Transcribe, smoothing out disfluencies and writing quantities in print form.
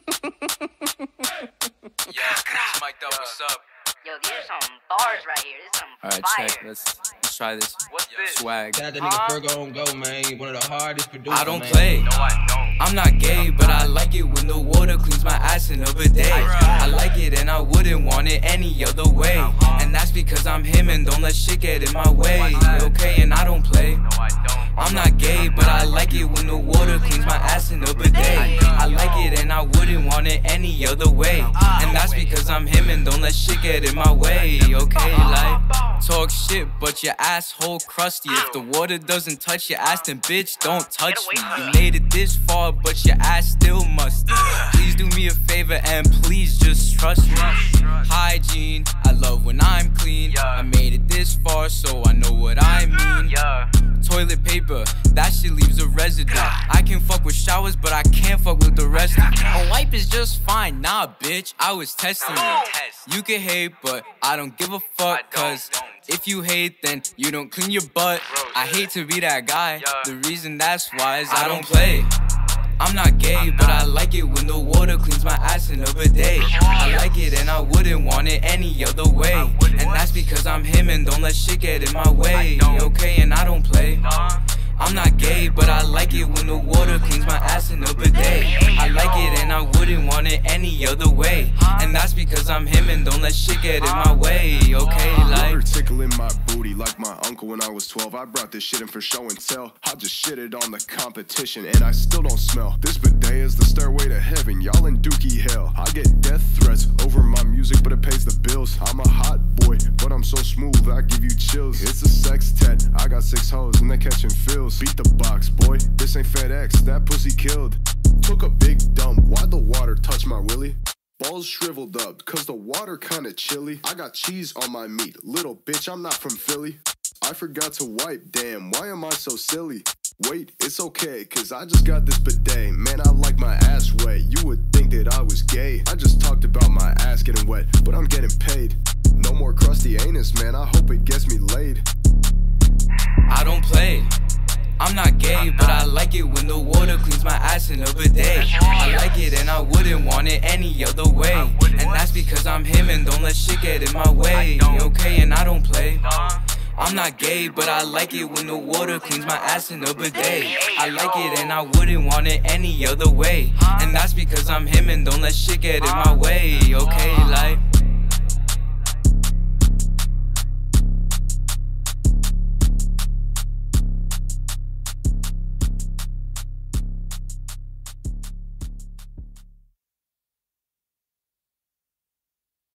Yeah, mic'd up, what's up? Yo, these are some bars right here. This is some Alright, fire. check. Let's try this. What's this? Swag. Shout out that nigga Fergo on Go, man. One of the hardest producers, I don't man. play. No, I don't. I'm not gay, but I like it when the water cleans my ass in a bidet. I like it and I wouldn't want it any other way. And that's because I'm him and don't let shit get in my way. Okay, and I don't play. No, I don't. I'm not gay, but I like it when the water cleans my ass in a bidet. I like it and I wouldn't want it any other way. And that's because I'm him and don't let shit get in my way. Okay, like, talk shit, but your asshole crusty. If the water doesn't touch your ass, then bitch, don't touch me. You made it this far, but your ass still musty. Please do me a favor and please just trust me. Hygiene, I love when I'm clean. I made it this far, so I know what I mean. Toilet paper, that shit leaves a residue. I can fuck with showers, but I can't fuck with the rest of you. A wipe is just fine, nah bitch, I was testing you. You can hate, but I don't give a fuck, cause if you hate, then you don't clean your butt. I hate to be that guy, the reason that's why is I don't play. I'm not gay, but I like it when the water cleans my ass in a bidet. I like it and I wouldn't want it any other way. And that's because I'm him and don't let shit get in my way. Okay, and I don't play. I'm not gay, but I like it when the water cleans my ass in a bidet. I like it and I wouldn't want it any other way. And that's because I'm him and don't let shit get in my way. Okay, like, water tickling my booty like my uncle when I was 12. I brought this shit in for show and tell. I just shitted on the competition and I still don't smell. This bidet is the stairway to heaven. Y'all in dookie hell. I get death threats over my music, but it pays the bills. I'm a hot boy, but I'm so smooth I give you chills. It's a sextet. I got 6 hoes and they catching feels. Beat the box, boy. This ain't FedEx. That pussy killed. Took a big dump. Why'd the water touch my willy? Balls shriveled up, cause the water kinda chilly. I got cheese on my meat. Little bitch, I'm not from Philly. I forgot to wipe, damn, why am I so silly? Wait, it's okay, cause I just got this bidet. Man, I like my ass wet. You would think that I was gay. I just talked about my ass getting wet, but I'm getting paid. No more crusty anus, man, I hope it gets me laid. I don't play. I'm not gay, but I like it when the water cleans my ass in a bidet. I like it and I wouldn't want it any other way. And that's because I'm him and don't let shit get in my way. Okay, and I don't play. I'm not gay, but I like it when the water cleans my ass in a bidet. I like it and I wouldn't want it any other way. And that's because I'm him and don't let shit get in my way. Okay, like.